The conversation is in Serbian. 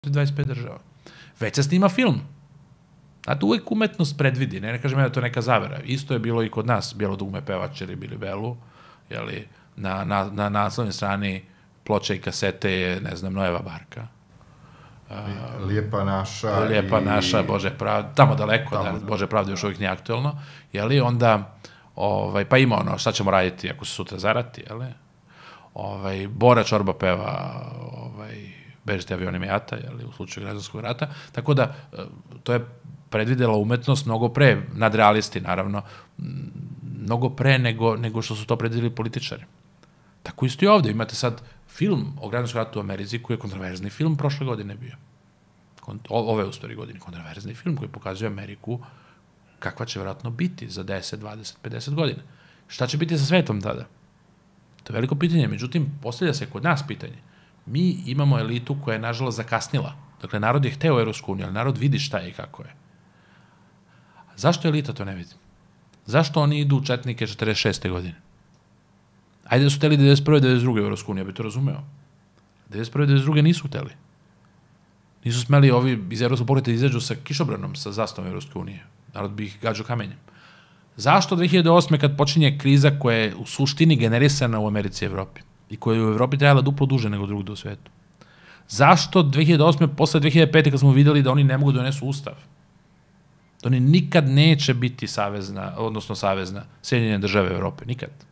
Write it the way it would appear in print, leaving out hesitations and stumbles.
25 država. Već se snima film. Znate, uvek umetnost predvidi, ne kažem ja da to neka zavera. Isto je bilo i kod nas, Bijelo dugme pevač ili Bili Belu, jeli, na naslovnoj strani ploče i kasete je, ne znam, Nojeva Barka. Lijepa naša. Lijepa naša, Bože pravda, tamo daleko, da, Bože pravda još uvijek nije aktuelno, jeli, onda, pa ima ono, šta ćemo raditi ako se sutra zarati, jeli, Bora Čorba peva, Bežite avionim jata, jeli, u slučaju građanskog rata, tako da, to je predvidela umetnost mnogo pre, nadrealisti, naravno, mnogo pre nego što su to predvideli političari. Tako isto i ovde, imate sad film o građanskom ratu u Americi, koji je kontroverzni film prošle godine bio. Ove u stvari godine, kontroverzni film koji pokazuje Ameriku kakva će vjerojatno biti za 10, 20, 50 godina. Šta će biti sa svetom tada? To je veliko pitanje, međutim, postavlja se kod nas pitanje. Mi imamo elitu koja je, nažalost, zakasnila. Dakle, narod je hteo Evropsku uniju, ali narod vidi šta je i kako je. Zašto elita to ne vidi? Zašto oni idu u četnike 46. godine? Ajde da su hteli 91. 92. Evropsku uniju, ja bi to razumeo. 91. 92. nisu hteli. Nisu smeli ovi iz Evropskog pokreta izađu sa kišobranom, sa zastavom Evropske unije. Narod bi ih gađao kamenjem. Zašto 2008. kad počinje kriza koja je u suštini generisana u Americi i Evropi i koja je u Evropi trajala duplo duže nego drugde u svetu? Zašto 2008. posle 2005. kad smo videli da oni ne mogu da donesu ustav? Da oni nikad neće biti savezna Sjedinjene države Evrope, nikad.